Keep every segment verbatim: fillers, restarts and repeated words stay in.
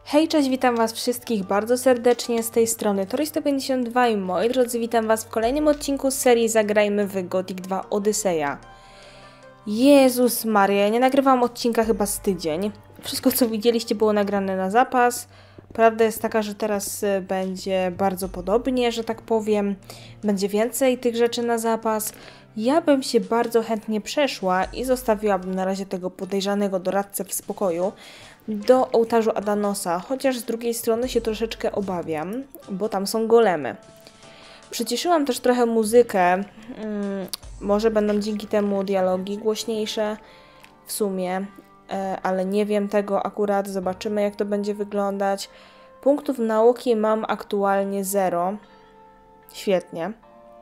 Hej, cześć, witam was wszystkich bardzo serdecznie z tej strony Tori sto pięćdziesiąt dwa i moi drodzy, witam was w kolejnym odcinku z serii Zagrajmy w Gothic dwa Odyseja. Jezus Maria, ja nie nagrywałam odcinka chyba z tydzień. Wszystko co widzieliście było nagrane na zapas. Prawda jest taka, że teraz będzie bardzo podobnie, że tak powiem. Będzie więcej tych rzeczy na zapas. Ja bym się bardzo chętnie przeszła i zostawiłabym na razie tego podejrzanego doradcę w spokoju do ołtarzu Adanosa, chociaż z drugiej strony się troszeczkę obawiam, bo tam są golemy. Przyciszyłam też trochę muzykę, hmm, może będą dzięki temu dialogi głośniejsze w sumie, e, ale nie wiem tego akurat, zobaczymy jak to będzie wyglądać. Punktów nauki mam aktualnie zero. Świetnie.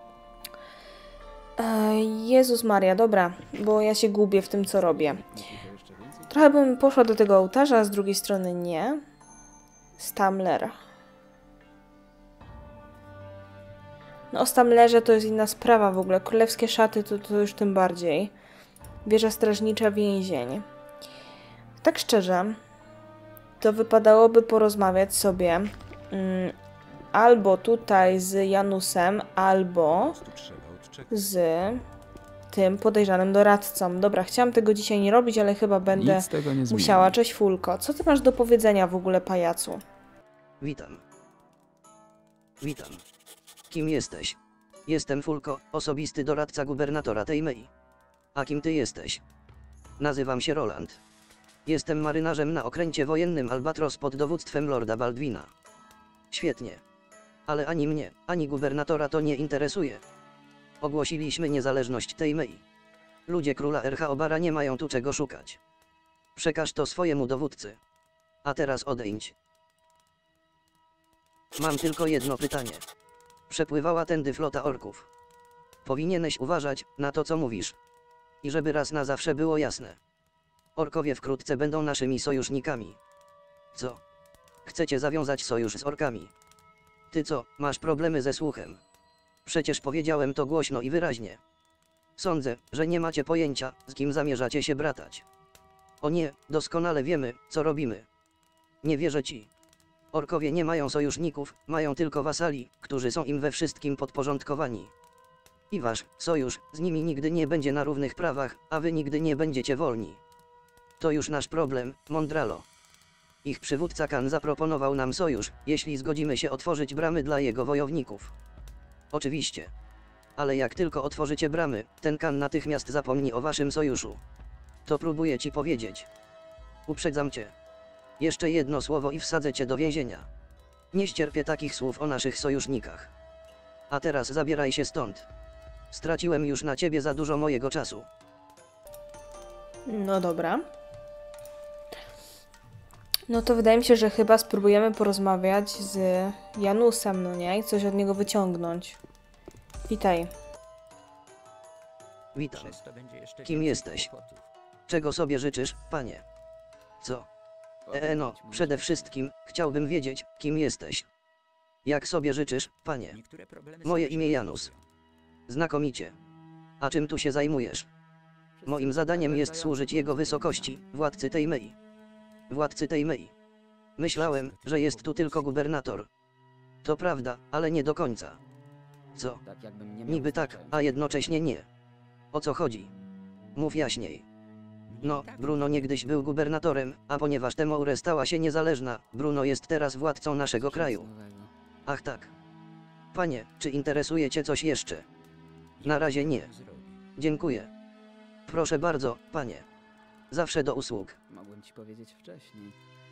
E, Jezus Maria, dobra, bo ja się gubię w tym co robię. Trochę bym poszła do tego ołtarza, a z drugiej strony nie. Stamler. No o Stamlerze to jest inna sprawa w ogóle. Królewskie szaty to, to już tym bardziej. Wieża strażnicza, więzień. Tak szczerze, to wypadałoby porozmawiać sobie mm, albo tutaj z Janusem, albo z tym podejrzanym doradcą. Dobra, chciałam tego dzisiaj nie robić, ale chyba będę musiała. Cześć Fulko. Co ty masz do powiedzenia w ogóle, pajacu? Witam. Witam. Kim jesteś? Jestem Fulko, osobisty doradca gubernatora Tejmei. A kim ty jesteś? Nazywam się Roland. Jestem marynarzem na okręcie wojennym Albatros pod dowództwem Lorda Baldwina. Świetnie. Ale ani mnie, ani gubernatora to nie interesuje. Ogłosiliśmy niezależność Tejmei. Ludzie króla Erchaobara nie mają tu czego szukać. Przekaż to swojemu dowódcy. A teraz odejdź. Mam tylko jedno pytanie. Przepływała tędy flota orków. Powinieneś uważać na to, co mówisz. I żeby raz na zawsze było jasne. Orkowie wkrótce będą naszymi sojusznikami. Co? Chcecie zawiązać sojusz z orkami? Ty co, masz problemy ze słuchem? Przecież powiedziałem to głośno i wyraźnie. Sądzę, że nie macie pojęcia, z kim zamierzacie się bratać. O nie, doskonale wiemy, co robimy. Nie wierzę ci. Orkowie nie mają sojuszników, mają tylko wasali, którzy są im we wszystkim podporządkowani. I wasz sojusz z nimi nigdy nie będzie na równych prawach, a wy nigdy nie będziecie wolni. To już nasz problem, Mondralo. Ich przywódca Kan zaproponował nam sojusz, jeśli zgodzimy się otworzyć bramy dla jego wojowników. Oczywiście. Ale jak tylko otworzycie bramy, ten Kan natychmiast zapomni o waszym sojuszu. To próbuję ci powiedzieć. Uprzedzam cię. Jeszcze jedno słowo i wsadzę cię do więzienia. Nie ścierpię takich słów o naszych sojusznikach. A teraz zabieraj się stąd. Straciłem już na ciebie za dużo mojego czasu. No dobra. No to wydaje mi się, że chyba spróbujemy porozmawiać z Janusem, no nie? I coś od niego wyciągnąć. Witaj. Witam. Kim jesteś? Czego sobie życzysz, panie? Co? E, no, przede wszystkim chciałbym wiedzieć, kim jesteś. Jak sobie życzysz, panie? Moje imię Janus. Znakomicie. A czym tu się zajmujesz? Moim zadaniem jest służyć jego wysokości, władcy Tejmei. Władcy Tejmei. Myślałem, że jest tu tylko gubernator. To prawda, ale nie do końca. Co? Niby tak, a jednocześnie nie. O co chodzi? Mów jaśniej. No, Bruno niegdyś był gubernatorem, a ponieważ Temoure stała się niezależna, Bruno jest teraz władcą naszego kraju. Ach tak. Panie, czy interesuje cię coś jeszcze? Na razie nie. Dziękuję. Proszę bardzo, panie. Zawsze do usług. Mogłem ci powiedzieć wcześniej.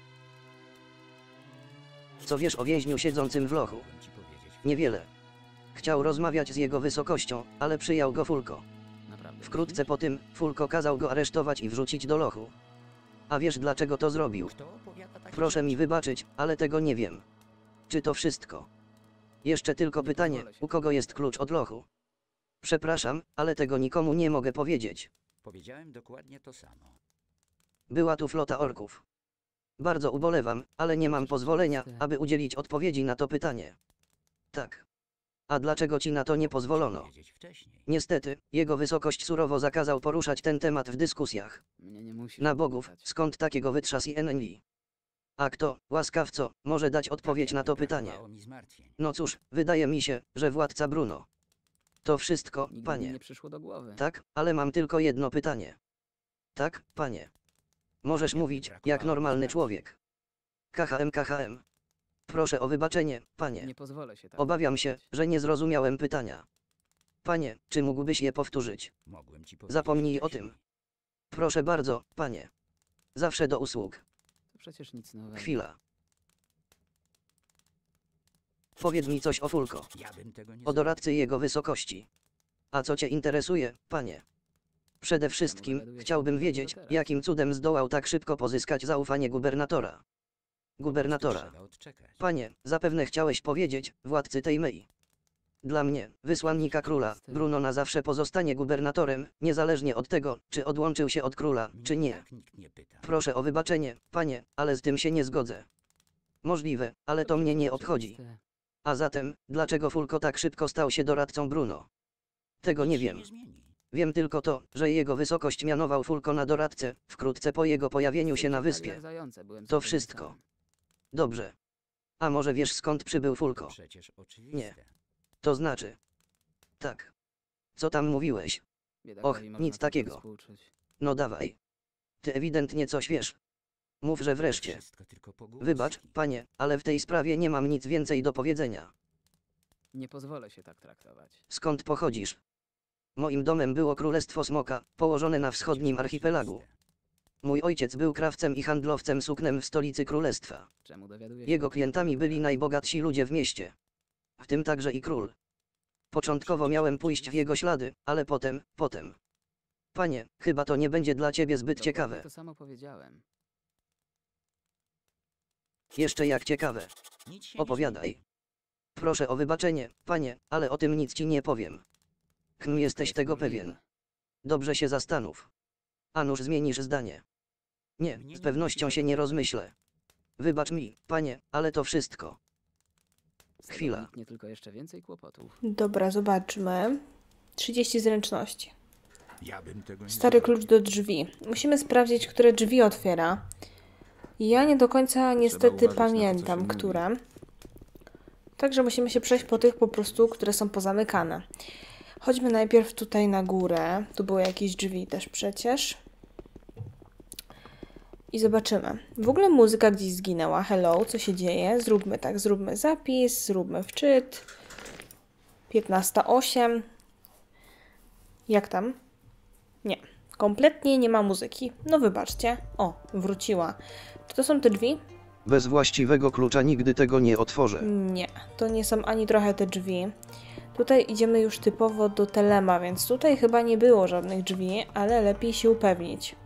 Co wiesz o więźniu siedzącym w lochu? Niewiele. Chciał rozmawiać z jego wysokością, ale przyjął go Fulko. Wkrótce po tym, Fulko kazał go aresztować i wrzucić do lochu. A wiesz dlaczego to zrobił? Proszę mi wybaczyć, ale tego nie wiem. Czy to wszystko? Jeszcze tylko pytanie, u kogo jest klucz od lochu? Przepraszam, ale tego nikomu nie mogę powiedzieć. Powiedziałem dokładnie to samo. Była tu flota orków. Bardzo ubolewam, ale nie mam pozwolenia, aby udzielić odpowiedzi na to pytanie. Tak. A dlaczego ci na to nie pozwolono? Niestety, jego wysokość surowo zakazał poruszać ten temat w dyskusjach. Na bogów, skąd takiego wytrzas i enli? A kto, łaskawco, może dać odpowiedź na to pytanie? Brakowało mi zmartwień. No cóż, wydaje mi się, że władca Bruno. To wszystko, Nigdy mi panie. nie przyszło do głowy. Tak, ale mam tylko jedno pytanie. Tak, panie. Możesz Nie, mówić, brakowało jak mi normalny zmartwień. człowiek. K H M, K H M. Proszę o wybaczenie, panie. Nie pozwolę się tak Obawiam się, traktować. że nie zrozumiałem pytania. Panie, czy mógłbyś je powtórzyć? Mogłem ci powiedzieć Zapomnij o wcześniej. tym. Proszę bardzo, panie. Zawsze do usług. To przecież nic nowego. Chwila. Powiedz mi coś o Fulko. Ja bym tego nie O doradcy jego wysokości. A co cię interesuje, panie? Przede wszystkim, dowiadujesz się chciałbym dopiero wiedzieć, teraz. jakim cudem zdołał tak szybko pozyskać zaufanie gubernatora. Po prostu Gubernatora. trzeba odczekać. Panie, zapewne chciałeś powiedzieć, władcy tej Mei. Dla mnie, wysłannika króla, Bruno na zawsze pozostanie gubernatorem, niezależnie od tego, czy odłączył się od króla, Mnie czy nie. tak nikt nie pyta. Proszę o wybaczenie, panie, ale z tym się nie zgodzę. Możliwe, ale to mnie nie obchodzi. Oczywiste. A zatem, dlaczego Fulko tak szybko stał się doradcą Bruno? Tego nie Nic się wiem. zmieni. Wiem tylko to, że jego wysokość mianował Fulko na doradcę, wkrótce po jego pojawieniu się na Uciekali wyspie. jak zające, byłem To zupełnie wszystko. sam. Dobrze. A może wiesz, skąd przybył Fulko? Przecież oczywiste. To znaczy... Tak. Co tam mówiłeś? Biedakowi Och, można nic tylko takiego. współczuć. No dawaj. Ty ewidentnie coś wiesz. Mów, że wreszcie. Wszystko tylko pogłoski. Wybacz, panie, ale w tej sprawie nie mam nic więcej do powiedzenia. Nie pozwolę się tak traktować. Skąd pochodzisz? Moim domem było Królestwo Smoka, położone na wschodnim archipelagu. Mój ojciec był krawcem i handlowcem suknem w stolicy królestwa. Czemu dowiaduję się Jego o tym klientami dopiero byli teraz? najbogatsi ludzie w mieście. W tym także i król. Początkowo miałem pójść w jego ślady, ale potem, potem. Panie, chyba to nie będzie dla ciebie zbyt Dokładnie ciekawe. to samo powiedziałem. Jeszcze jak ciekawe. Nic się Opowiadaj. Proszę o wybaczenie, panie, ale o tym nic ci nie powiem. Hm, jesteś jest tego możliwe. pewien. Dobrze się zastanów. A nuż zmienisz zdanie. Nie, Mnie z nie pewnością musisz się nie opowiadać. rozmyślę. Wybacz mi, panie, ale to wszystko. Z tego Chwila. wyniknie tylko jeszcze więcej kłopotów. Dobra, zobaczmy. trzydzieści zręczności. Ja bym tego nie Stary klucz do drzwi. Musimy sprawdzić, które drzwi otwiera. Ja nie do końca niestety uważać na to, co pamiętam, się mówi. które. Także musimy się przejść po tych po prostu, które są pozamykane. Chodźmy najpierw tutaj na górę. Tu były jakieś drzwi też przecież. I zobaczymy. W ogóle muzyka gdzieś zginęła. Hello, co się dzieje? Zróbmy tak, zróbmy zapis, zróbmy wczyt. piętnasta osiem. Jak tam? Nie. Kompletnie nie ma muzyki. No wybaczcie. O, wróciła. Czy to są te drzwi? Bez właściwego klucza nigdy tego nie otworzę. Nie. To nie są ani trochę te drzwi. Tutaj idziemy już typowo do Telema, więc tutaj chyba nie było żadnych drzwi, ale lepiej się upewnić.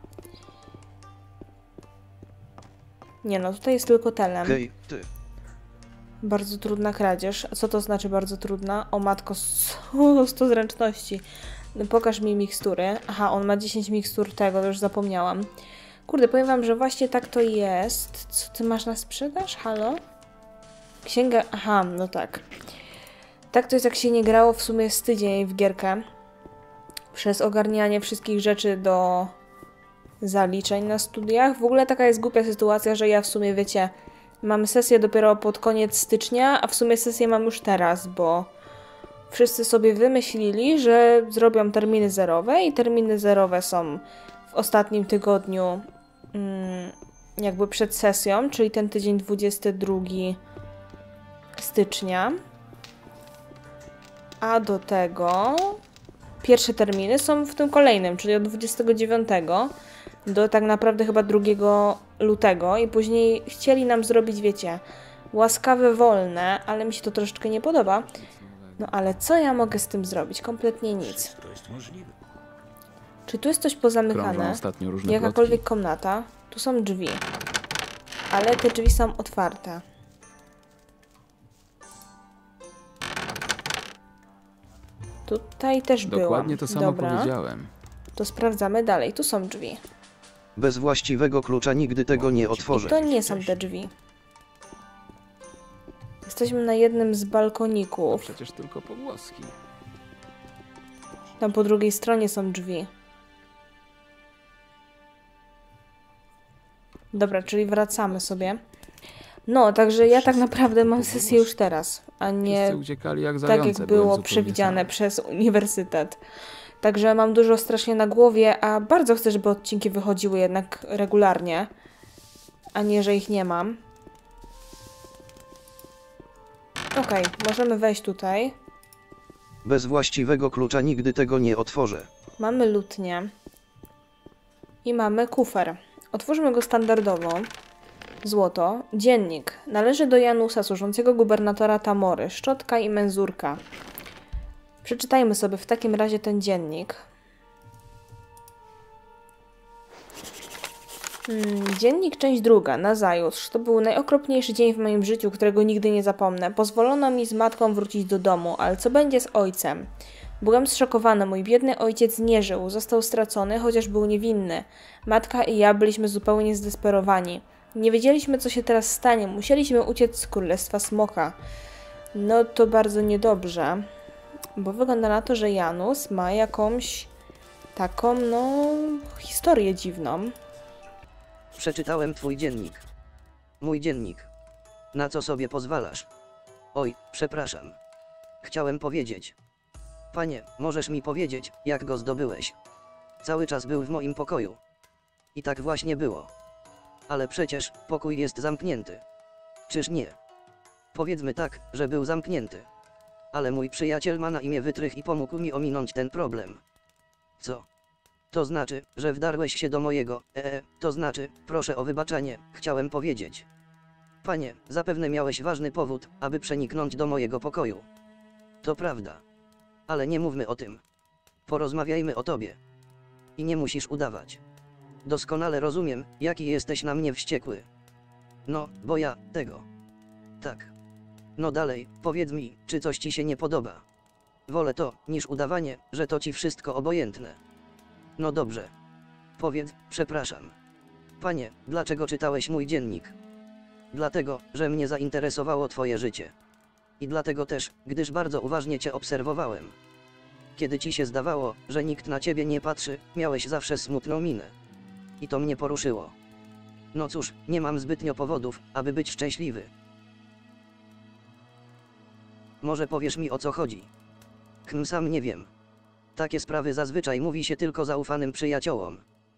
Nie no, tutaj jest tylko Telem. Hej, ty. Bardzo trudna kradzież. A co to znaczy bardzo trudna? O matko, sto, sto zręczności. No, pokaż mi mikstury. Aha, on ma dziesięć mikstur tego, już zapomniałam. Kurde, powiem wam, że właśnie tak to jest. Co ty masz na sprzedaż? Halo? Księga... Aha, no tak. Tak to jest, jak się nie grało w sumie z tydzień w gierkę. Przez ogarnianie wszystkich rzeczy do zaliczeń na studiach. W ogóle taka jest głupia sytuacja, że ja w sumie, wiecie, mam sesję dopiero pod koniec stycznia, a w sumie sesję mam już teraz, bo wszyscy sobie wymyślili, że zrobią terminy zerowe i terminy zerowe są w ostatnim tygodniu mm, jakby przed sesją, czyli ten tydzień dwudziestego drugiego stycznia. A do tego pierwsze terminy są w tym kolejnym, czyli od dwudziestego dziewiątego do tak naprawdę chyba drugiego lutego i później chcieli nam zrobić, wiecie, łaskawe wolne, ale mi się to troszeczkę nie podoba. No ale co ja mogę z tym zrobić? Kompletnie nic. To jest możliwe. Czy tu jest coś Krążą pozamykane? ostatnio różne Jakakolwiek plotki. komnata? Tu są drzwi. Ale te drzwi są otwarte. Tutaj też byłam. Dokładnie to samo Dobra, powiedziałem. to sprawdzamy dalej. Tu są drzwi. Bez właściwego klucza nigdy tego nie I otworzę. to nie są te drzwi. Jesteśmy na jednym z balkoników. Przecież tylko pogłoski. Tam po drugiej stronie są drzwi. Dobra, czyli wracamy sobie. No, także ja tak Wszyscy naprawdę mam tylko sesję już teraz, a nie Wszyscy uciekali jak tak zające. jak byłem było zupełnie przewidziane sam. przez uniwersytet. Także mam dużo strasznie na głowie, a bardzo chcę, żeby odcinki wychodziły jednak regularnie, a nie, że ich nie mam. Okej, możemy wejść tutaj. Bez właściwego klucza nigdy tego nie otworzę. Mamy lutnię. I mamy kufer. Otwórzmy go standardowo. Złoto. Dziennik. Należy do Janusa, służącego gubernatora Tamory. Szczotka i menzurka. Przeczytajmy sobie w takim razie ten dziennik. Hmm, dziennik, część druga. Nazajutrz. To był najokropniejszy dzień w moim życiu, którego nigdy nie zapomnę. Pozwolono mi z matką wrócić do domu, ale co będzie z ojcem? Byłem zszokowany. Mój biedny ojciec nie żył. Został stracony, chociaż był niewinny. Matka i ja byliśmy zupełnie zdesperowani. Nie wiedzieliśmy, co się teraz stanie. Musieliśmy uciec z Królestwa Smoka. No to bardzo niedobrze. Bo wygląda na to, że Janus ma jakąś taką, no, historię dziwną. Przeczytałem twój dziennik. Mój dziennik. Na co sobie pozwalasz? Oj, przepraszam. Chciałem powiedzieć. Panie, możesz mi powiedzieć, jak go zdobyłeś? Cały czas był w moim pokoju. I tak właśnie było. Ale przecież pokój jest zamknięty. Czyż nie? Powiedzmy tak, że był zamknięty. Ale mój przyjaciel ma na imię Wytrych i pomógł mi ominąć ten problem. Co? To znaczy, że wdarłeś się do mojego, ee, to znaczy, proszę o wybaczenie, chciałem powiedzieć. Panie, zapewne miałeś ważny powód, aby przeniknąć do mojego pokoju. To prawda. Ale nie mówmy o tym. Porozmawiajmy o tobie. I nie musisz udawać. Doskonale rozumiem, jaki jesteś na mnie wściekły. No, bo ja, tego. Tak. No dalej, powiedz mi, czy coś ci się nie podoba. Wolę to, niż udawanie, że to ci wszystko obojętne. No dobrze. Powiedz, przepraszam. Panie, dlaczego czytałeś mój dziennik? Dlatego, że mnie zainteresowało twoje życie. I dlatego też, gdyż bardzo uważnie cię obserwowałem. Kiedy ci się zdawało, że nikt na ciebie nie patrzy, miałeś zawsze smutną minę. I to mnie poruszyło. No cóż, nie mam zbytnio powodów, aby być szczęśliwy. Może powiesz mi, o co chodzi? Hm, sam nie wiem. Takie sprawy zazwyczaj mówi się tylko zaufanym przyjaciołom.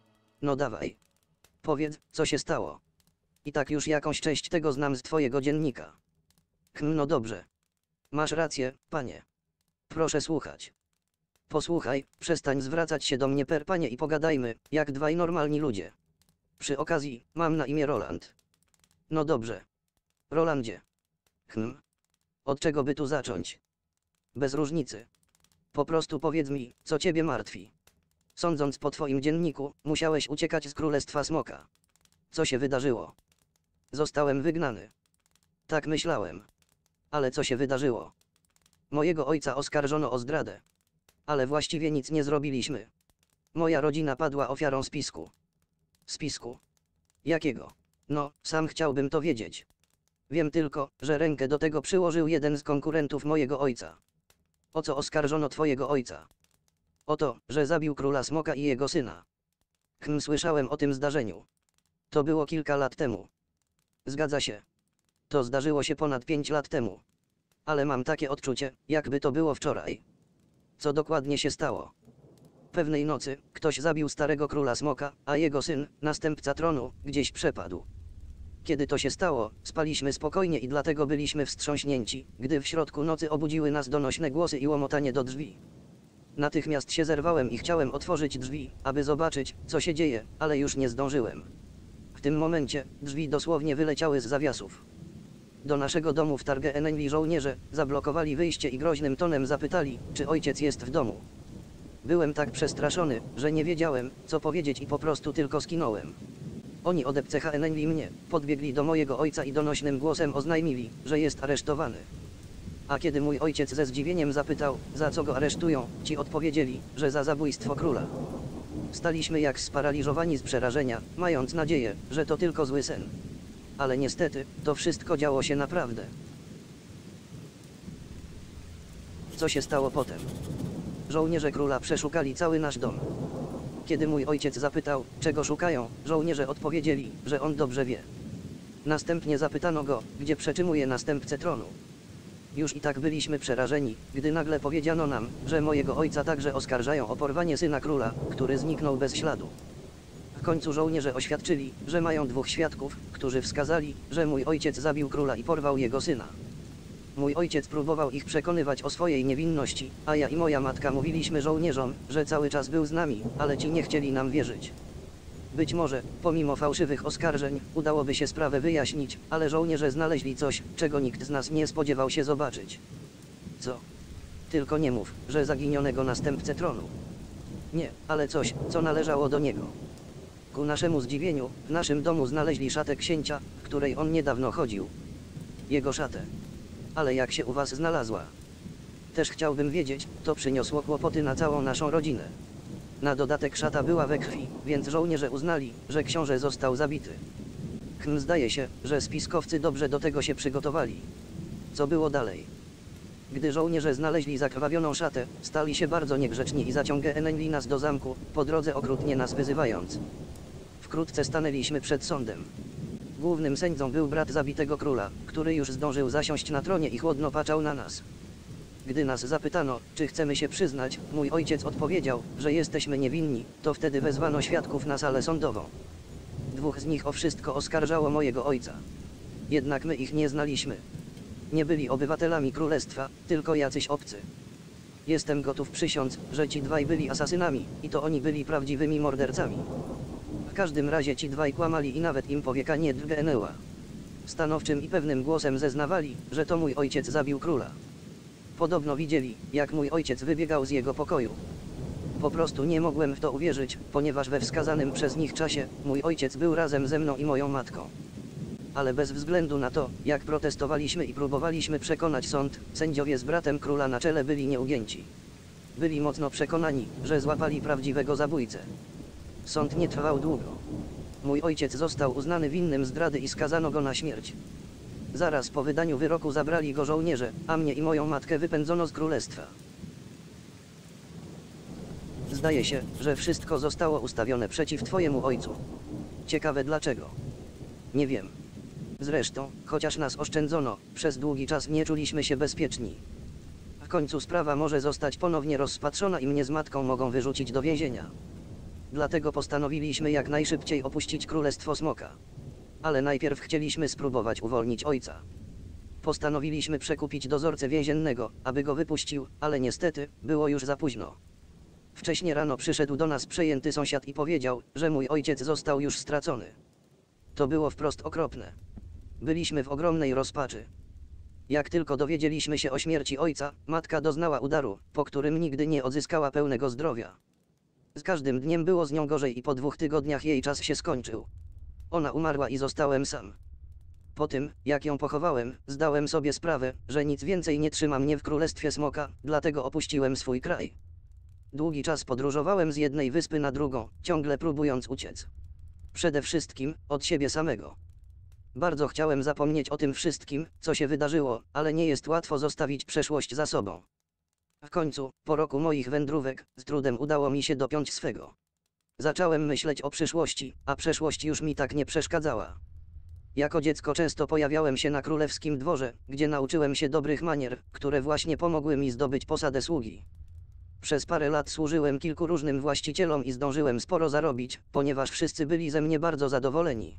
No dawaj. Powiedz, co się stało. I tak już jakąś część tego znam z twojego dziennika. Hm, no dobrze. Masz rację, panie. Proszę słuchać. Posłuchaj, przestań zwracać się do mnie per panie i pogadajmy, jak dwaj normalni ludzie. Przy okazji, mam na imię Roland. No dobrze. Rolandzie. Hm. Od czego by tu zacząć? Bez różnicy. Po prostu powiedz mi, co ciebie martwi. Sądząc po twoim dzienniku, musiałeś uciekać z Królestwa Smoka. Co się wydarzyło? Zostałem wygnany. Tak myślałem. Ale co się wydarzyło? Mojego ojca oskarżono o zdradę. Ale właściwie nic nie zrobiliśmy. Moja rodzina padła ofiarą spisku. Spisku? Jakiego? No, sam chciałbym to wiedzieć. Wiem tylko, że rękę do tego przyłożył jeden z konkurentów mojego ojca. O co oskarżono twojego ojca? O to, że zabił króla smoka i jego syna. Hm, słyszałem o tym zdarzeniu. To było kilka lat temu. Zgadza się. To zdarzyło się ponad pięć lat temu. Ale mam takie odczucie, jakby to było wczoraj. Co dokładnie się stało? Pewnej nocy, ktoś zabił starego króla smoka, a jego syn, następca tronu, gdzieś przepadł. Kiedy to się stało, spaliśmy spokojnie i dlatego byliśmy wstrząśnięci, gdy w środku nocy obudziły nas donośne głosy i łomotanie do drzwi. Natychmiast się zerwałem i chciałem otworzyć drzwi, aby zobaczyć, co się dzieje, ale już nie zdążyłem. W tym momencie, drzwi dosłownie wyleciały z zawiasów. Do naszego domu w Targe Enenli żołnierze zablokowali wyjście i groźnym tonem zapytali, czy ojciec jest w domu. Byłem tak przestraszony, że nie wiedziałem, co powiedzieć i po prostu tylko skinąłem. Oni odepchnęli mnie, podbiegli do mojego ojca i donośnym głosem oznajmili, że jest aresztowany. A kiedy mój ojciec ze zdziwieniem zapytał, za co go aresztują, ci odpowiedzieli, że za zabójstwo króla. Staliśmy jak sparaliżowani z przerażenia, mając nadzieję, że to tylko zły sen. Ale niestety, to wszystko działo się naprawdę. Co się stało potem? Żołnierze króla przeszukali cały nasz dom. Kiedy mój ojciec zapytał, czego szukają, żołnierze odpowiedzieli, że on dobrze wie. Następnie zapytano go, gdzie przeczymuje następcę tronu. Już i tak byliśmy przerażeni, gdy nagle powiedziano nam, że mojego ojca także oskarżają o porwanie syna króla, który zniknął bez śladu. W końcu żołnierze oświadczyli, że mają dwóch świadków, którzy wskazali, że mój ojciec zabił króla i porwał jego syna. Mój ojciec próbował ich przekonywać o swojej niewinności, a ja i moja matka mówiliśmy żołnierzom, że cały czas był z nami, ale ci nie chcieli nam wierzyć. Być może, pomimo fałszywych oskarżeń, udałoby się sprawę wyjaśnić, ale żołnierze znaleźli coś, czego nikt z nas nie spodziewał się zobaczyć. Co? Tylko nie mów, że zaginionego następcę tronu. Nie, ale coś, co należało do niego. Ku naszemu zdziwieniu, w naszym domu znaleźli szatę księcia, w której on niedawno chodził. Jego szatę. Ale jak się u was znalazła? Też chciałbym wiedzieć, to przyniosło kłopoty na całą naszą rodzinę. Na dodatek szata była we krwi, więc żołnierze uznali, że książę został zabity. Hm, zdaje się, że spiskowcy dobrze do tego się przygotowali. Co było dalej? Gdy żołnierze znaleźli zakrwawioną szatę, stali się bardzo niegrzeczni i zaciągnęli nas do zamku, po drodze okrutnie nas wyzywając. Wkrótce stanęliśmy przed sądem. Głównym sędzią był brat zabitego króla, który już zdążył zasiąść na tronie i chłodno patrzał na nas. Gdy nas zapytano, czy chcemy się przyznać, mój ojciec odpowiedział, że jesteśmy niewinni, to wtedy wezwano świadków na salę sądową. Dwóch z nich o wszystko oskarżało mojego ojca. Jednak my ich nie znaliśmy. Nie byli obywatelami królestwa, tylko jacyś obcy. Jestem gotów przysiąc, że ci dwaj byli asasynami, i to oni byli prawdziwymi mordercami. W każdym razie ci dwaj kłamali i nawet im powieka nie drgnęła. Stanowczym i pewnym głosem zeznawali, że to mój ojciec zabił króla. Podobno widzieli, jak mój ojciec wybiegał z jego pokoju. Po prostu nie mogłem w to uwierzyć, ponieważ we wskazanym przez nich czasie, mój ojciec był razem ze mną i moją matką. Ale bez względu na to, jak protestowaliśmy i próbowaliśmy przekonać sąd, sędziowie z bratem króla na czele byli nieugięci. Byli mocno przekonani, że złapali prawdziwego zabójcę. Sąd nie trwał długo. Mój ojciec został uznany winnym zdrady i skazano go na śmierć. Zaraz po wydaniu wyroku zabrali go żołnierze, a mnie i moją matkę wypędzono z królestwa. Zdaje się, że wszystko zostało ustawione przeciw twojemu ojcu. Ciekawe dlaczego. Nie wiem. Zresztą, chociaż nas oszczędzono, przez długi czas nie czuliśmy się bezpieczni. W końcu sprawa może zostać ponownie rozpatrzona i mnie z matką mogą wyrzucić do więzienia. Dlatego postanowiliśmy jak najszybciej opuścić Królestwo Smoka. Ale najpierw chcieliśmy spróbować uwolnić ojca. Postanowiliśmy przekupić dozorcę więziennego, aby go wypuścił, ale niestety, było już za późno. Wcześnie rano przyszedł do nas przejęty sąsiad i powiedział, że mój ojciec został już stracony. To było wprost okropne. Byliśmy w ogromnej rozpaczy. Jak tylko dowiedzieliśmy się o śmierci ojca, matka doznała udaru, po którym nigdy nie odzyskała pełnego zdrowia. Z każdym dniem było z nią gorzej i po dwóch tygodniach jej czas się skończył. Ona umarła i zostałem sam. Po tym, jak ją pochowałem, zdałem sobie sprawę, że nic więcej nie trzyma mnie w Królestwie Smoka, dlatego opuściłem swój kraj. Długi czas podróżowałem z jednej wyspy na drugą, ciągle próbując uciec. Przede wszystkim, od siebie samego. Bardzo chciałem zapomnieć o tym wszystkim, co się wydarzyło, ale nie jest łatwo zostawić przeszłość za sobą. W końcu, po roku moich wędrówek, z trudem udało mi się dopiąć swego. Zacząłem myśleć o przyszłości, a przeszłość już mi tak nie przeszkadzała. Jako dziecko często pojawiałem się na królewskim dworze, gdzie nauczyłem się dobrych manier, które właśnie pomogły mi zdobyć posadę sługi. Przez parę lat służyłem kilku różnym właścicielom i zdążyłem sporo zarobić, ponieważ wszyscy byli ze mnie bardzo zadowoleni.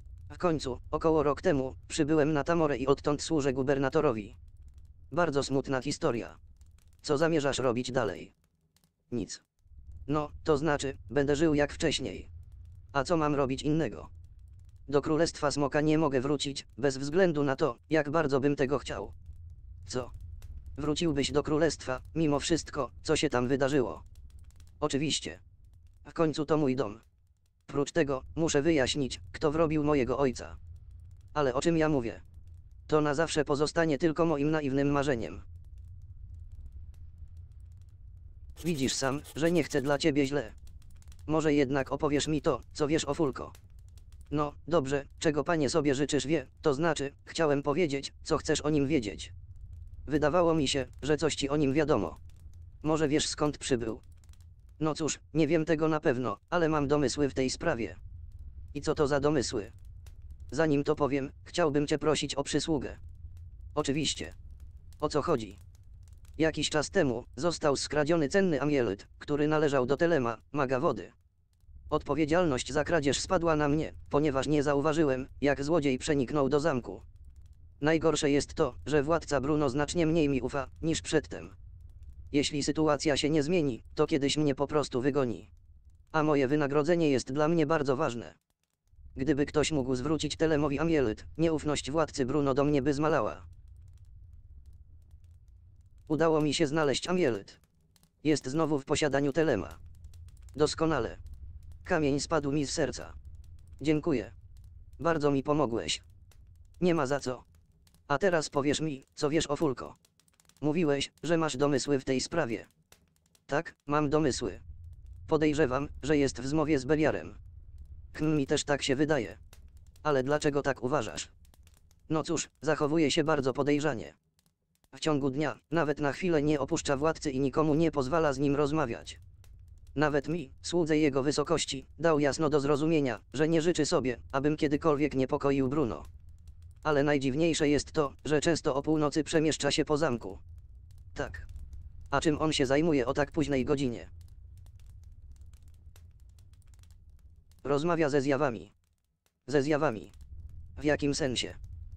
W końcu, około rok temu, przybyłem na Tamorę i odtąd służę gubernatorowi. Bardzo smutna historia. Co zamierzasz robić dalej? Nic. No, to znaczy, będę żył jak wcześniej. A co mam robić innego? Do Królestwa Smoka nie mogę wrócić, bez względu na to, jak bardzo bym tego chciał. Co? Wróciłbyś do Królestwa, mimo wszystko, co się tam wydarzyło? Oczywiście. W końcu to mój dom. Prócz tego, muszę wyjaśnić, kto wrobił mojego ojca. Ale o czym ja mówię? To na zawsze pozostanie tylko moim naiwnym marzeniem. Widzisz sam, że nie chcę dla ciebie źle. Może jednak opowiesz mi to, co wiesz o Fulko. No, dobrze, czego panie sobie życzysz wie, to znaczy, chciałem powiedzieć, co chcesz o nim wiedzieć. Wydawało mi się, że coś ci o nim wiadomo. Może wiesz skąd przybył? No cóż, nie wiem tego na pewno, ale mam domysły w tej sprawie. I co to za domysły? zanim to powiem, chciałbym cię prosić o przysługę. Oczywiście. O co chodzi? Jakiś czas temu został skradziony cenny amielet, który należał do Telema, maga wody. Odpowiedzialność za kradzież spadła na mnie, ponieważ nie zauważyłem, jak złodziej przeniknął do zamku. Najgorsze jest to, że władca Bruno znacznie mniej mi ufa, niż przedtem. Jeśli sytuacja się nie zmieni, to kiedyś mnie po prostu wygoni. A moje wynagrodzenie jest dla mnie bardzo ważne. Gdyby ktoś mógł zwrócić Telemowi amielet, nieufność władcy Bruno do mnie by zmalała. Udało mi się znaleźć amielet. Jest znowu w posiadaniu Telema. Doskonale. Kamień spadł mi z serca. Dziękuję. Bardzo mi pomogłeś. Nie ma za co. A teraz powiesz mi, co wiesz o Fulko. Mówiłeś, że masz domysły w tej sprawie. Tak, mam domysły. Podejrzewam, że jest w zmowie z Beliarem. Hm, mi też tak się wydaje. Ale dlaczego tak uważasz? No cóż, zachowuje się bardzo podejrzanie. W ciągu dnia, nawet na chwilę nie opuszcza władcy i nikomu nie pozwala z nim rozmawiać. Nawet mi, słudze jego wysokości, dał jasno do zrozumienia, że nie życzy sobie, abym kiedykolwiek niepokoił Bruno. Ale najdziwniejsze jest to, że często o północy przemieszcza się po zamku. Tak. A czym on się zajmuje o tak późnej godzinie? Rozmawia ze zjawami. Ze zjawami. W jakim sensie?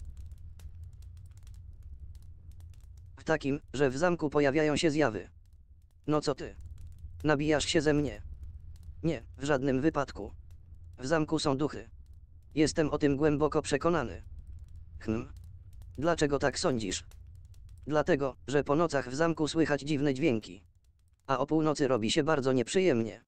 W takim, że w zamku pojawiają się zjawy. No co ty? Nabijasz się ze mnie? Nie, w żadnym wypadku. W zamku są duchy. Jestem o tym głęboko przekonany. Hm. Dlaczego tak sądzisz? Dlatego, że po nocach w zamku słychać dziwne dźwięki. A o północy robi się bardzo nieprzyjemnie.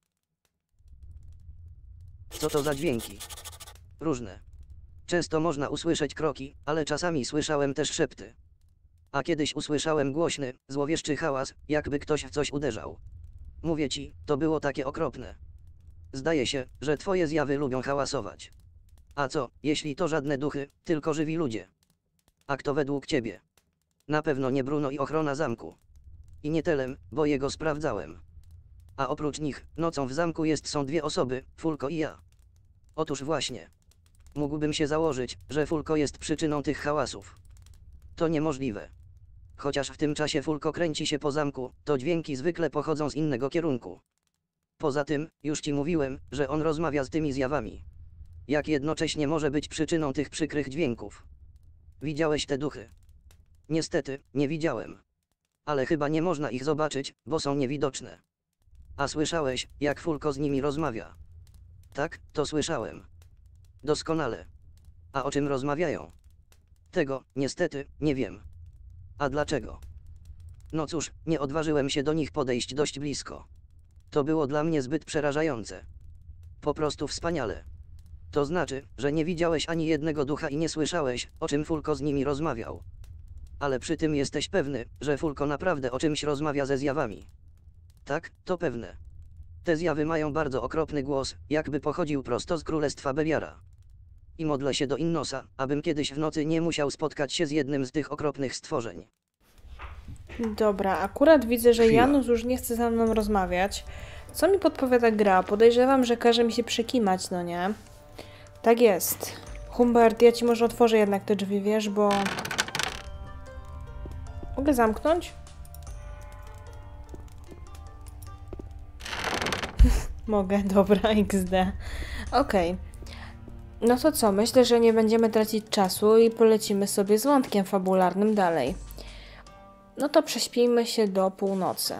Co to za dźwięki? Różne. Często można usłyszeć kroki, ale czasami słyszałem też szepty. A kiedyś usłyszałem głośny, złowieszczy hałas, jakby ktoś w coś uderzał. Mówię ci, to było takie okropne. Zdaje się, że twoje zjawy lubią hałasować. A co, jeśli to żadne duchy, tylko żywi ludzie? A kto według ciebie? Na pewno nie Bruno i ochrona zamku. I nie Telem, bo jego sprawdzałem. A oprócz nich, nocą w zamku jest są dwie osoby, Fulko i ja. Otóż właśnie. Mógłbym się założyć, że Fulko jest przyczyną tych hałasów. To niemożliwe. Chociaż w tym czasie Fulko kręci się po zamku, to dźwięki zwykle pochodzą z innego kierunku. Poza tym, już ci mówiłem, że on rozmawia z tymi zjawami. Jak jednocześnie może być przyczyną tych przykrych dźwięków? Widziałeś te duchy? Niestety, nie widziałem. Ale chyba nie można ich zobaczyć, bo są niewidoczne. A słyszałeś, jak Fulko z nimi rozmawia? Tak, to słyszałem. Doskonale. A o czym rozmawiają? Tego, niestety, nie wiem. A dlaczego? No cóż, nie odważyłem się do nich podejść dość blisko. To było dla mnie zbyt przerażające. Po prostu wspaniale. To znaczy, że nie widziałeś ani jednego ducha i nie słyszałeś, o czym Fulko z nimi rozmawiał. Ale przy tym jesteś pewny, że Fulko naprawdę o czymś rozmawia ze zjawami. Tak, to pewne. Te zjawy mają bardzo okropny głos, jakby pochodził prosto z królestwa Beliara. I modlę się do Innosa, abym kiedyś w nocy nie musiał spotkać się z jednym z tych okropnych stworzeń. Dobra, akurat widzę, że Chwila. Janusz już nie chce ze mną rozmawiać. Co mi podpowiada gra? Podejrzewam, że każe mi się przekimać, no nie? Tak jest. Humbert, ja ci może otworzę jednak te drzwi, wiesz, bo... Mogę zamknąć? Mogę, dobra, iks de. Okej. Okay. No to co, myślę, że nie będziemy tracić czasu i polecimy sobie z wątkiem fabularnym dalej. No to prześpijmy się do północy.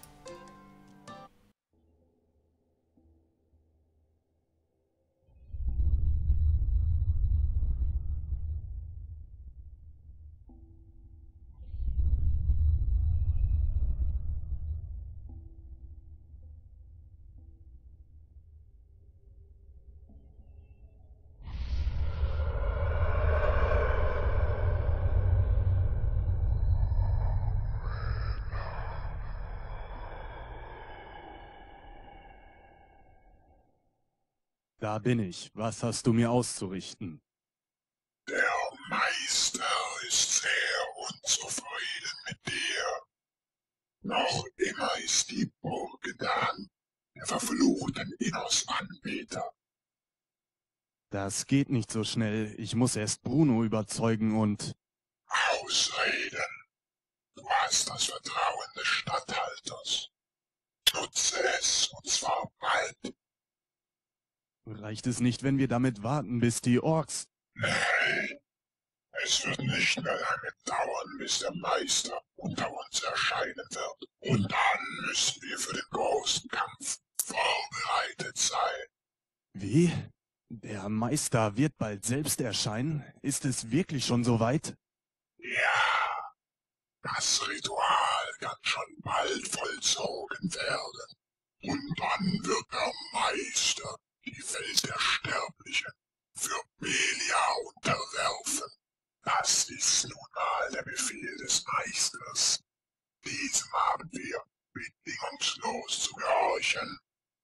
Da bin ich. Was hast du mir auszurichten? Der Meister ist sehr unzufrieden mit dir. Noch immer ist die Burg getan, der verfluchten Innos-Anbeter. Da Das geht nicht so schnell. Ich muss erst Bruno überzeugen und... Ausreden. Du hast das Vertrauen des Statthalters. Nutze es, und zwar bald. Reicht es nicht, wenn wir damit warten, bis die Orks... Nein. Es wird nicht mehr lange dauern, bis der Meister unter uns erscheinen wird. Und dann müssen wir für den großen Kampf vorbereitet sein. Wie? Der Meister wird bald selbst erscheinen? Ist es wirklich schon so weit? Ja, das Ritual kann schon bald vollzogen werden. Und dann wird der Meister die Welt der Sterblichen für Belia unterwerfen. Das ist nun mal der Befehl des Meisters. Diesem haben wir bedingungslos zu gehorchen.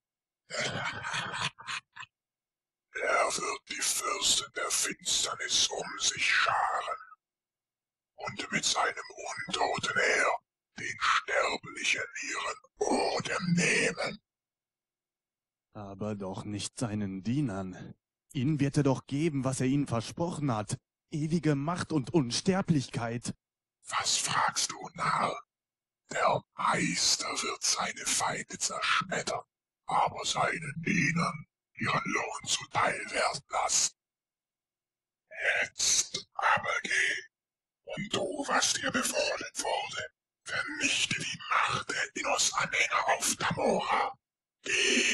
Er wird die Fürsten der Finsternis um sich scharen und mit seinem untoten Heer den Sterblichen ihren Odem nehmen. Aber doch nicht seinen Dienern. Ihnen wird er doch geben, was er ihnen versprochen hat. Ewige Macht und Unsterblichkeit. Was fragst du, Narr? Der Meister wird seine Feinde zerschmettern, aber seinen Dienern ihren Lohn zuteil werden lassen. Jetzt aber geh, und tu, was dir befohlen wurde. Vernichte die Macht der Innos-Anhänger auf Tamora. Geh!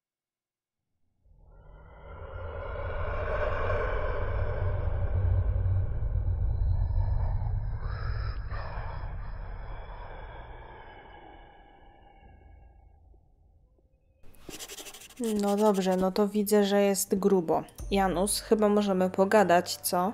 No dobrze, no to widzę, że jest grubo. Janus, chyba możemy pogadać, co?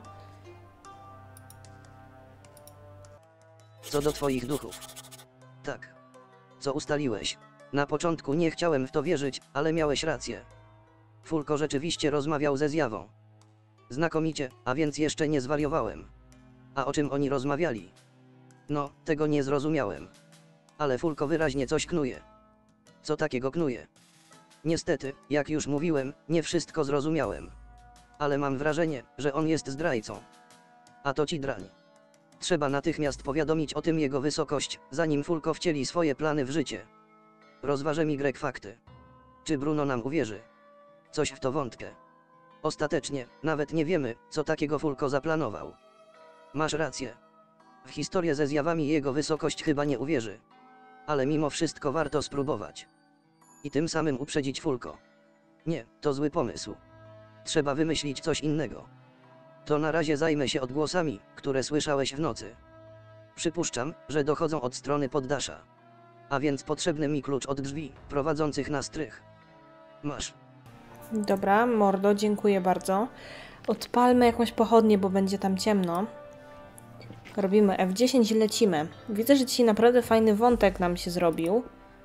Co do twoich duchów. Tak. Co ustaliłeś? Na początku nie chciałem w to wierzyć, ale miałeś rację. Fulko rzeczywiście rozmawiał ze zjawą. Znakomicie, a więc jeszcze nie zwariowałem. A o czym oni rozmawiali? No, tego nie zrozumiałem. Ale Fulko wyraźnie coś knuje. Co takiego knuje? Niestety, jak już mówiłem, nie wszystko zrozumiałem. Ale mam wrażenie, że on jest zdrajcą. A to ci drań. Trzeba natychmiast powiadomić o tym jego wysokość, zanim Fulko wcieli swoje plany w życie. Rozważę migrek fakty. Czy Bruno nam uwierzy? Coś w to wątpię. Ostatecznie, nawet nie wiemy, co takiego Fulko zaplanował. Masz rację. W historię ze zjawami jego wysokość chyba nie uwierzy. Ale mimo wszystko warto spróbować. I tym samym uprzedzić Fulko. Nie, to zły pomysł. Trzeba wymyślić coś innego. To na razie zajmę się odgłosami, które słyszałeś w nocy. Przypuszczam, że dochodzą od strony poddasza. A więc potrzebny mi klucz od drzwi, prowadzących na strych. Masz. Dobra, mordo, dziękuję bardzo. Odpalmy jakąś pochodnię, bo będzie tam ciemno. Robimy F dziesięć i lecimy. Widzę, że dzisiaj naprawdę fajny wątek nam się zrobił.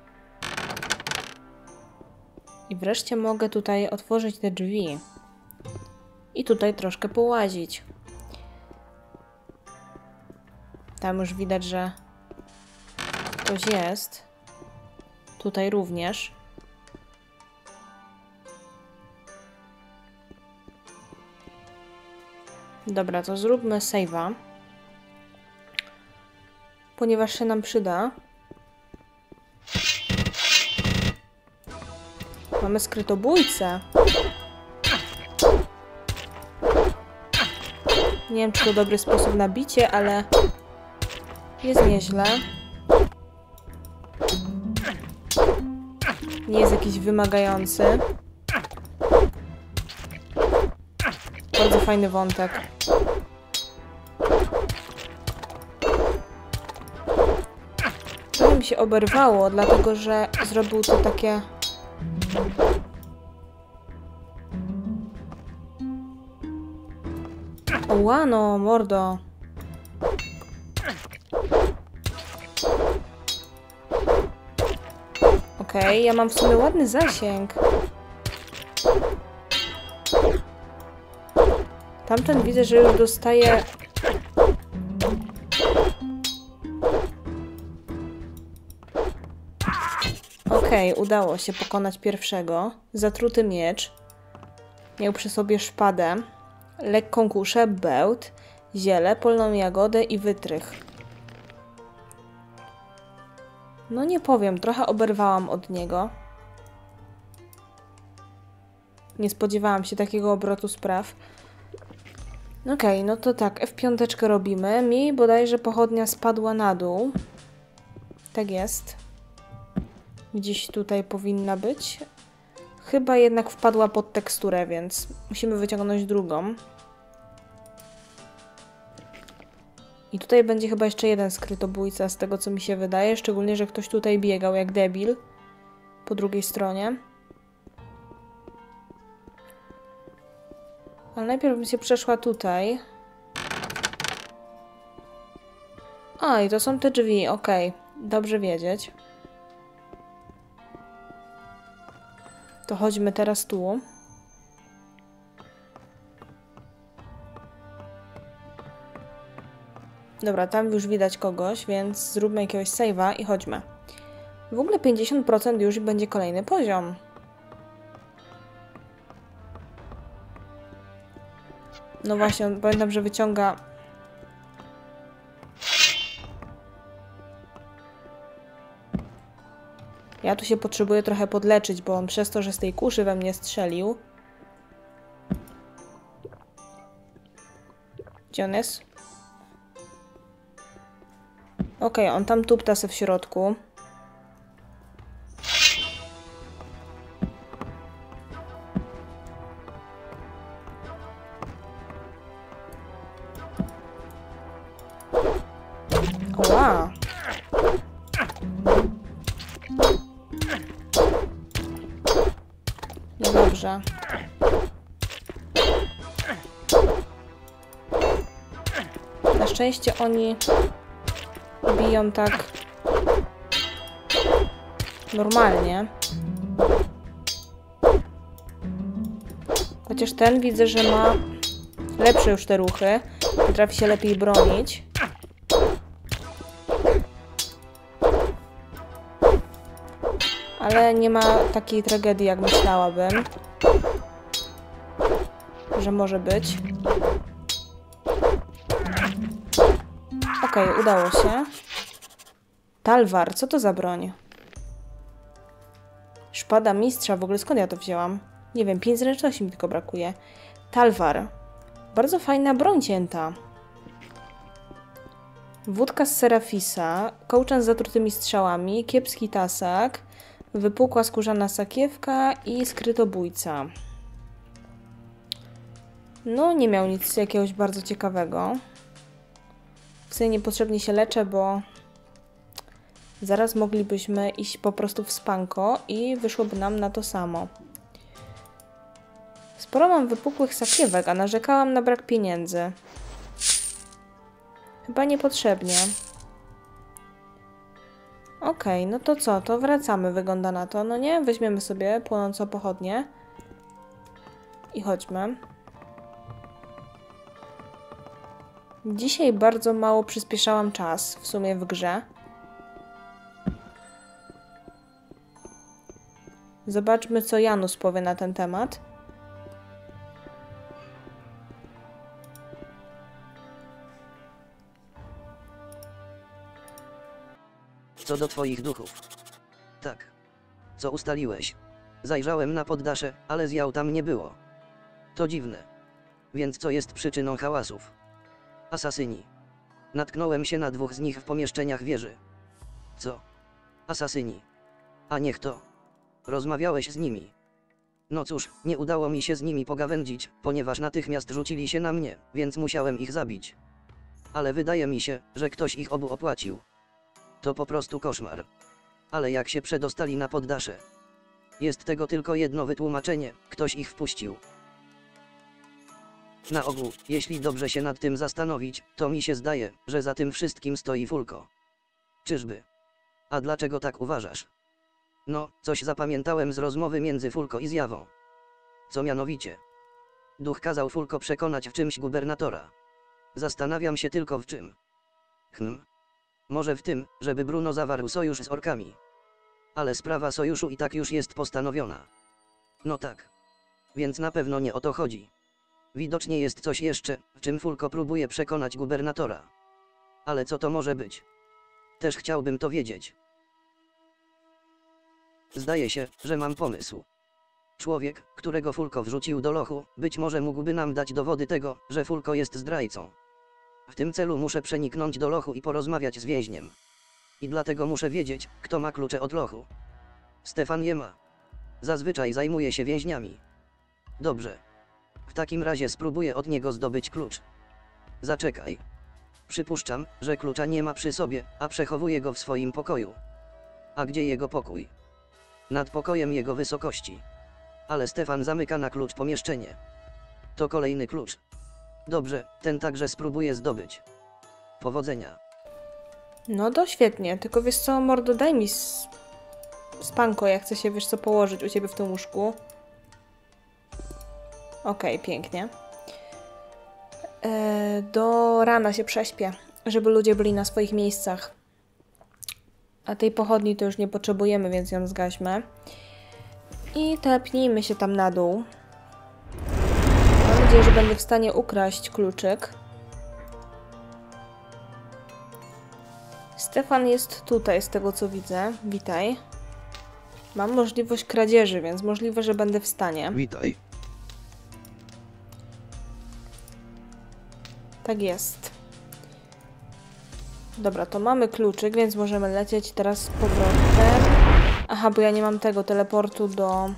I wreszcie mogę tutaj otworzyć te drzwi. I tutaj troszkę połazić. Tam już widać, że ktoś jest. Tutaj również. Dobra, to zróbmy save'a. Ponieważ się nam przyda. Mamy skrytobójcę. Nie wiem, czy to dobry sposób na bicie, ale jest nieźle. Nie jest jakiś wymagający. Bardzo fajny wątek. Trochę mi się oberwało, dlatego że zrobił to takie... Łano, mordo. Okej, okay, ja mam w sumie ładny zasięg. Tamten widzę, że już dostaje... Okej, okay, udało się pokonać pierwszego. Zatruty miecz. Miał przy sobie szpadę, lekką kuszę, bełt, ziele, polną jagodę i wytrych. No nie powiem, trochę oberwałam od niego. Nie spodziewałam się takiego obrotu spraw. Okej, okay, no to tak, F pięć robimy. Mi bodajże pochodnia spadła na dół. Tak jest. Gdzieś tutaj powinna być. Chyba jednak wpadła pod teksturę, więc musimy wyciągnąć drugą. I tutaj będzie chyba jeszcze jeden skrytobójca, z tego co mi się wydaje. Szczególnie, że ktoś tutaj biegał jak debil. Po drugiej stronie. Ale najpierw bym się przeszła tutaj. A, i to są te drzwi, okej. Okay. Dobrze wiedzieć. To chodźmy teraz tu. Dobra, tam już widać kogoś, więc zróbmy jakiegoś save'a i chodźmy. W ogóle pięćdziesiąt procent już i będzie kolejny poziom. No właśnie, pamiętam, że wyciąga... Ja tu się potrzebuję trochę podleczyć, bo on przez to, że z tej kuszy we mnie strzelił. Gdzie on jest? Okej, okay, on tam tupta se w środku. Oła! No dobrze. Na szczęście oni biją tak normalnie. Chociaż ten widzę, że ma lepsze już te ruchy. Potrafi się lepiej bronić. Ale nie ma takiej tragedii, jak myślałabym, że może być. Okej, okay, udało się. Talwar, co to za broń? Szpada mistrza, w ogóle skąd ja to wzięłam? Nie wiem, pięć zręczności mi tylko brakuje. Talwar. Bardzo fajna broń cięta. Wódka z Serafisa, kołczan z zatrutymi strzałami, kiepski tasak, wypukła skórzana sakiewka i skrytobójca. No, nie miał nic jakiegoś bardzo ciekawego. W sumie niepotrzebnie się leczę, bo zaraz moglibyśmy iść po prostu w spanko i wyszłoby nam na to samo. Sporo mam wypukłych sakiewek, a narzekałam na brak pieniędzy. Chyba niepotrzebnie. Okej, okay, no to co? To wracamy, wygląda na to. No nie? Weźmiemy sobie płonącą pochodnię. I chodźmy. Dzisiaj bardzo mało przyspieszałam czas, w sumie w grze. Zobaczmy, co Janus powie na ten temat. Co do twoich duchów. Tak. Co ustaliłeś? Zajrzałem na poddasze, ale zjał tam nie było. To dziwne. Więc co jest przyczyną hałasów? Asasyni. Natknąłem się na dwóch z nich w pomieszczeniach wieży. Co? Asasyni. A niech to. Rozmawiałeś z nimi. No cóż, nie udało mi się z nimi pogawędzić, ponieważ natychmiast rzucili się na mnie, więc musiałem ich zabić. Ale wydaje mi się, że ktoś ich obu opłacił. To po prostu koszmar. Ale jak się przedostali na poddasze? Jest tego tylko jedno wytłumaczenie, ktoś ich wpuścił. Na ogół, jeśli dobrze się nad tym zastanowić, to mi się zdaje, że za tym wszystkim stoi Fulko. Czyżby? A dlaczego tak uważasz? No, coś zapamiętałem z rozmowy między Fulko i Zjawą. Co mianowicie? Duch kazał Fulko przekonać w czymś gubernatora. Zastanawiam się tylko w czym. Hm. Może w tym, żeby Bruno zawarł sojusz z orkami. Ale sprawa sojuszu i tak już jest postanowiona. No tak. Więc na pewno nie o to chodzi. Widocznie jest coś jeszcze, w czym Fulko próbuje przekonać gubernatora. Ale co to może być? Też chciałbym to wiedzieć. Zdaje się, że mam pomysł. Człowiek, którego Fulko wrzucił do lochu, być może mógłby nam dać dowody tego, że Fulko jest zdrajcą. W tym celu muszę przeniknąć do lochu i porozmawiać z więźniem. I dlatego muszę wiedzieć, kto ma klucze od lochu. Stefan je ma. Zazwyczaj zajmuje się więźniami. Dobrze. W takim razie spróbuję od niego zdobyć klucz. Zaczekaj. Przypuszczam, że klucza nie ma przy sobie, a przechowuje go w swoim pokoju. A gdzie jego pokój? Nad pokojem jego wysokości. Ale Stefan zamyka na klucz pomieszczenie. To kolejny klucz. Dobrze, ten także spróbuję zdobyć. Powodzenia. No to świetnie, tylko wiesz co, mordo, daj mi s- spanko, jak chcę się, wiesz co, położyć u ciebie w tym łóżku. Okej, okay, pięknie. E, do rana się prześpię, żeby ludzie byli na swoich miejscach. A tej pochodni to już nie potrzebujemy, więc ją zgaśmy. I tepnijmy się tam na dół. Mam nadzieję, że będę w stanie ukraść kluczyk. Stefan jest tutaj, z tego co widzę. Witaj. Mam możliwość kradzieży, więc możliwe, że będę w stanie. Witaj. Tak jest. Dobra, to mamy kluczyk, więc możemy lecieć teraz z powrotem. Aha, bo ja nie mam tego teleportu do...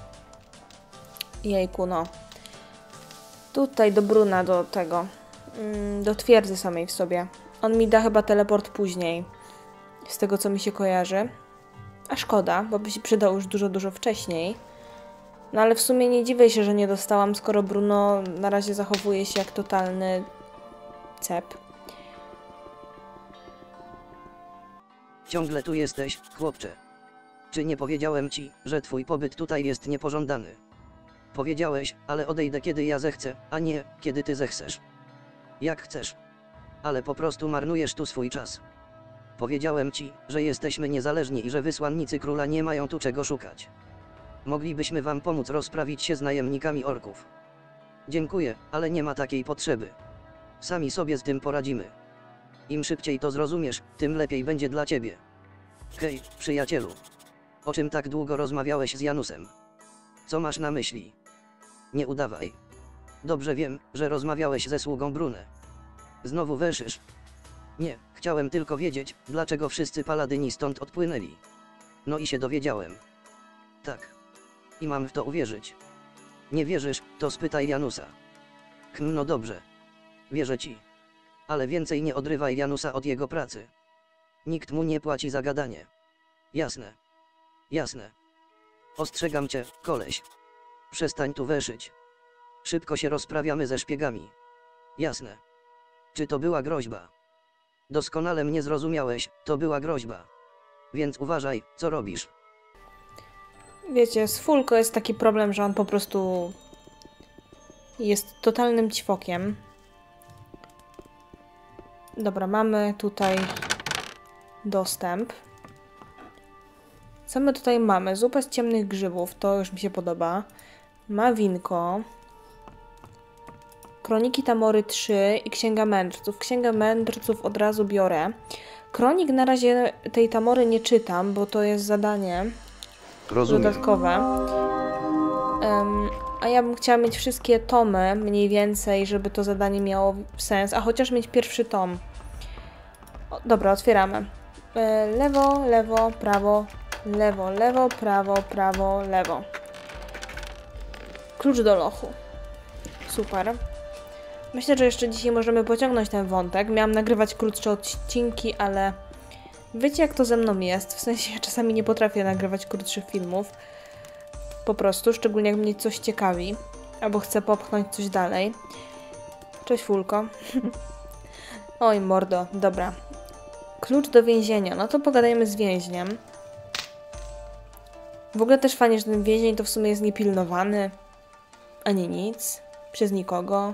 Jejku, no. Tutaj do Bruna, do tego. Do twierdzy samej w sobie. On mi da chyba teleport później. Z tego, co mi się kojarzy. A szkoda, bo by się przydał już dużo, dużo wcześniej. No ale w sumie nie dziwię się, że nie dostałam, skoro Bruno na razie zachowuje się jak totalny cep. Ciągle tu jesteś, chłopcze. Czy nie powiedziałem ci, że twój pobyt tutaj jest niepożądany? Powiedziałeś, ale odejdę kiedy ja zechcę, a nie, kiedy ty zechcesz. Jak chcesz. Ale po prostu marnujesz tu swój czas. Powiedziałem ci, że jesteśmy niezależni i że wysłannicy króla nie mają tu czego szukać. Moglibyśmy wam pomóc rozprawić się z najemnikami orków. Dziękuję, ale nie ma takiej potrzeby. Sami sobie z tym poradzimy. Im szybciej to zrozumiesz, tym lepiej będzie dla ciebie. Hej, przyjacielu. O czym tak długo rozmawiałeś z Janusem? Co masz na myśli? Nie udawaj. Dobrze wiem, że rozmawiałeś ze sługą Brunę. Znowu węszysz? Nie, chciałem tylko wiedzieć, dlaczego wszyscy paladyni stąd odpłynęli. No i się dowiedziałem. Tak. I mam w to uwierzyć. Nie wierzysz, to spytaj Janusa. Hm, no dobrze. Wierzę ci. Ale więcej nie odrywaj Janusa od jego pracy. Nikt mu nie płaci za gadanie. Jasne. Jasne. Ostrzegam cię, koleś. Przestań tu węszyć. Szybko się rozprawiamy ze szpiegami. Jasne. Czy to była groźba? Doskonale mnie zrozumiałeś, to była groźba. Więc uważaj, co robisz. Wiecie, z Fulko jest taki problem, że on po prostu jest totalnym ćwokiem. Dobra, mamy tutaj dostęp. Co my tutaj mamy? Zupę z ciemnych grzybów, to już mi się podoba. Ma winko. Kroniki Tamory trzy i Księga Mędrców. Księgę Mędrców od razu biorę. Kronik na razie tej Tamory nie czytam, bo to jest zadanie Rozumiem. dodatkowe. Um, a ja bym chciała mieć wszystkie tomy, mniej więcej, żeby to zadanie miało sens. A chociaż mieć pierwszy tom. O, dobra, otwieramy. E, lewo, lewo, prawo, lewo, lewo, prawo, prawo, lewo. Klucz do lochu. Super. Myślę, że jeszcze dzisiaj możemy pociągnąć ten wątek. Miałam nagrywać krótsze odcinki, ale wiecie, jak to ze mną jest. W sensie ja czasami nie potrafię nagrywać krótszych filmów. Po prostu, szczególnie jak mnie coś ciekawi. Albo chcę popchnąć coś dalej. Cześć, Fulko. Oj, mordo, dobra. Klucz do więzienia. No to pogadajmy z więźniem. W ogóle też fajnie, że ten więzień to w sumie jest niepilnowany. Ani nic. Przez nikogo.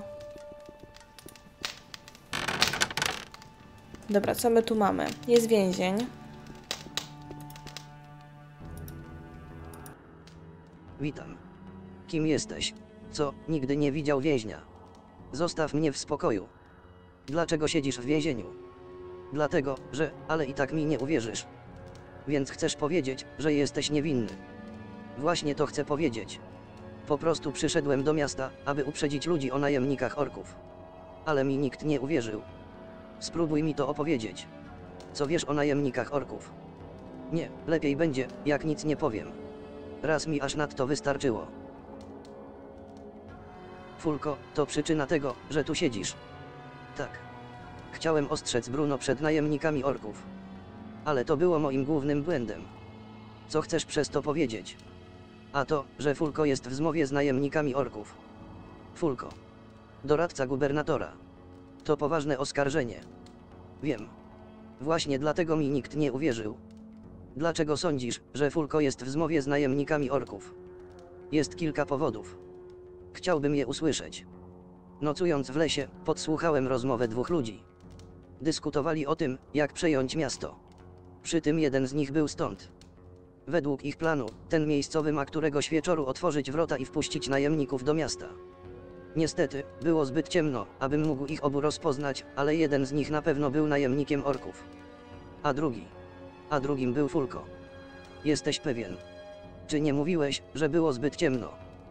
Dobra, co my tu mamy? Jest więzień. Witam. kim jesteś. Co, nigdy nie widział więźnia? Zostaw mnie w spokoju. Dlaczego siedzisz w więzieniu? Dlatego, że, ale i tak mi nie uwierzysz. Więc chcesz powiedzieć, że jesteś niewinny. Właśnie to chcę powiedzieć. Po prostu przyszedłem do miasta, aby uprzedzić ludzi o najemnikach orków. Ale mi nikt nie uwierzył. Spróbuj mi to opowiedzieć. Co wiesz o najemnikach orków? Nie, lepiej będzie, jak nic nie powiem. Raz mi aż nadto wystarczyło. Fulko, to przyczyna tego, że tu siedzisz. Tak. Chciałem ostrzec Bruno przed najemnikami orków. Ale to było moim głównym błędem. Co chcesz przez to powiedzieć? A to, że Fulko jest w zmowie z najemnikami orków. Fulko. Doradca gubernatora. To poważne oskarżenie. Wiem. Właśnie dlatego mi nikt nie uwierzył. Dlaczego sądzisz, że Fulko jest w zmowie z najemnikami orków? Jest kilka powodów. Chciałbym je usłyszeć. Nocując w lesie, podsłuchałem rozmowę dwóch ludzi. Dyskutowali o tym, jak przejąć miasto. Przy tym jeden z nich był stąd. Według ich planu, ten miejscowy ma któregoś wieczoru otworzyć wrota i wpuścić najemników do miasta. Niestety, było zbyt ciemno, abym mógł ich obu rozpoznać, ale jeden z nich na pewno był najemnikiem orków. A drugi. A drugim był Fulko. Jesteś pewien? Czy nie mówiłeś, że było zbyt ciemno?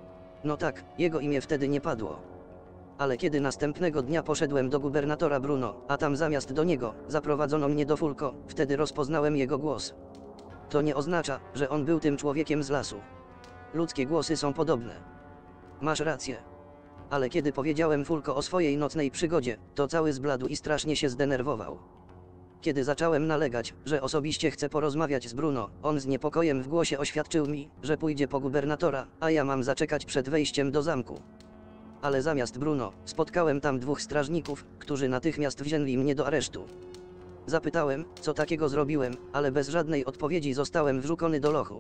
No tak, jego imię wtedy nie padło. Ale kiedy następnego dnia poszedłem do gubernatora Bruno, a tam zamiast do niego, zaprowadzono mnie do Fulko, wtedy rozpoznałem jego głos. To nie oznacza, że on był tym człowiekiem z lasu. Ludzkie głosy są podobne. Masz rację. Ale kiedy powiedziałem Fulko o swojej nocnej przygodzie, to cały zbladł i strasznie się zdenerwował. Kiedy zacząłem nalegać, że osobiście chcę porozmawiać z Bruno, on z niepokojem w głosie oświadczył mi, że pójdzie po gubernatora, a ja mam zaczekać przed wejściem do zamku. Ale zamiast Bruno, spotkałem tam dwóch strażników, którzy natychmiast wzięli mnie do aresztu. Zapytałem, co takiego zrobiłem, ale bez żadnej odpowiedzi zostałem wrzucony do lochu.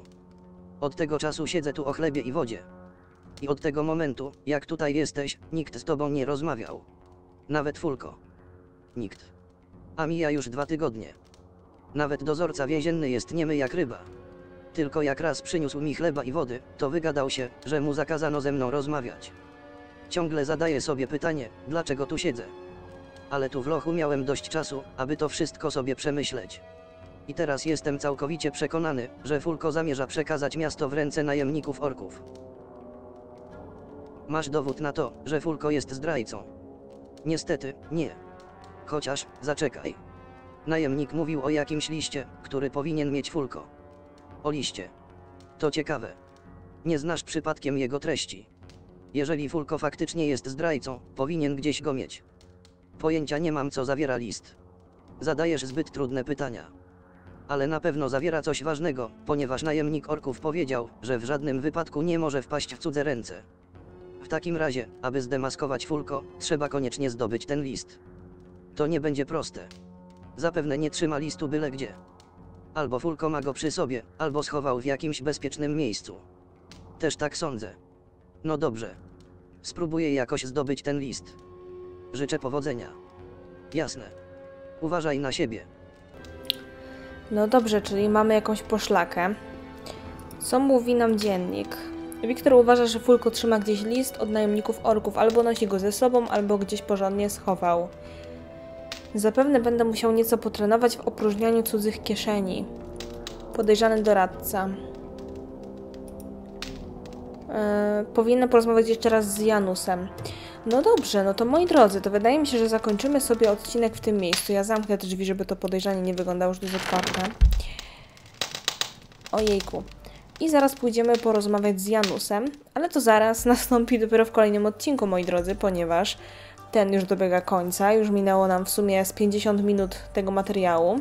Od tego czasu siedzę tu o chlebie i wodzie. I od tego momentu, jak tutaj jesteś, nikt z tobą nie rozmawiał. Nawet Fulko. Nikt. A mija już dwa tygodnie. Nawet dozorca więzienny jest niemy jak ryba. Tylko jak raz przyniósł mi chleba i wody, to wygadał się, że mu zakazano ze mną rozmawiać. Ciągle zadaję sobie pytanie, dlaczego tu siedzę. Ale tu w lochu miałem dość czasu, aby to wszystko sobie przemyśleć. I teraz jestem całkowicie przekonany, że Fulko zamierza przekazać miasto w ręce najemników orków. Masz dowód na to, że Fulko jest zdrajcą? Niestety, nie. Chociaż, zaczekaj. Najemnik mówił o jakimś liście, który powinien mieć Fulko. O liście. To ciekawe. Nie znasz przypadkiem jego treści. Jeżeli Fulko faktycznie jest zdrajcą, powinien gdzieś go mieć. Pojęcia nie mam, co zawiera list. Zadajesz zbyt trudne pytania. Ale na pewno zawiera coś ważnego, ponieważ najemnik orków powiedział, że w żadnym wypadku nie może wpaść w cudze ręce. W takim razie, aby zdemaskować Fulko, trzeba koniecznie zdobyć ten list. To nie będzie proste. Zapewne nie trzyma listu byle gdzie. Albo Fulko ma go przy sobie, albo schował w jakimś bezpiecznym miejscu. Też tak sądzę. No dobrze. Spróbuję jakoś zdobyć ten list. Życzę powodzenia. Jasne. Uważaj na siebie. No dobrze, czyli mamy jakąś poszlakę. Co mówi nam dziennik? Wiktor uważa, że Fulko trzyma gdzieś list od najemników orków, albo nosi go ze sobą, albo gdzieś porządnie schował. Zapewne będę musiał nieco potrenować w opróżnianiu cudzych kieszeni. Podejrzany doradca. Yy, powinnam porozmawiać jeszcze raz z Janusem. No dobrze, no to moi drodzy, to wydaje mi się, że zakończymy sobie odcinek w tym miejscu. Ja zamknę te drzwi, żeby to podejrzanie nie wyglądało już dużo otwarte. Ojejku. I zaraz pójdziemy porozmawiać z Janusem, ale to zaraz nastąpi dopiero w kolejnym odcinku, moi drodzy, ponieważ ten już dobiega końca. Już minęło nam w sumie z pięćdziesiąt minut tego materiału.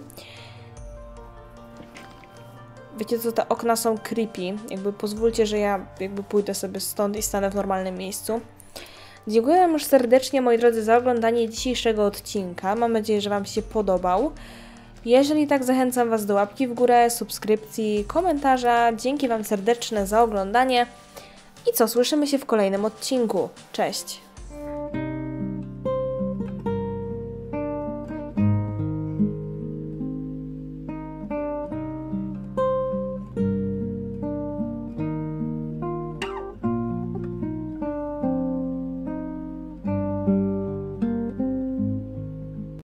Wiecie co, te okna są creepy. Jakby pozwólcie, że ja jakby pójdę sobie stąd i stanę w normalnym miejscu. Dziękuję wam już serdecznie, moi drodzy, za oglądanie dzisiejszego odcinka. Mam nadzieję, że wam się podobał. Jeżeli tak, zachęcam was do łapki w górę, subskrypcji, komentarza. Dzięki wam serdeczne za oglądanie. I co, słyszymy się w kolejnym odcinku. Cześć!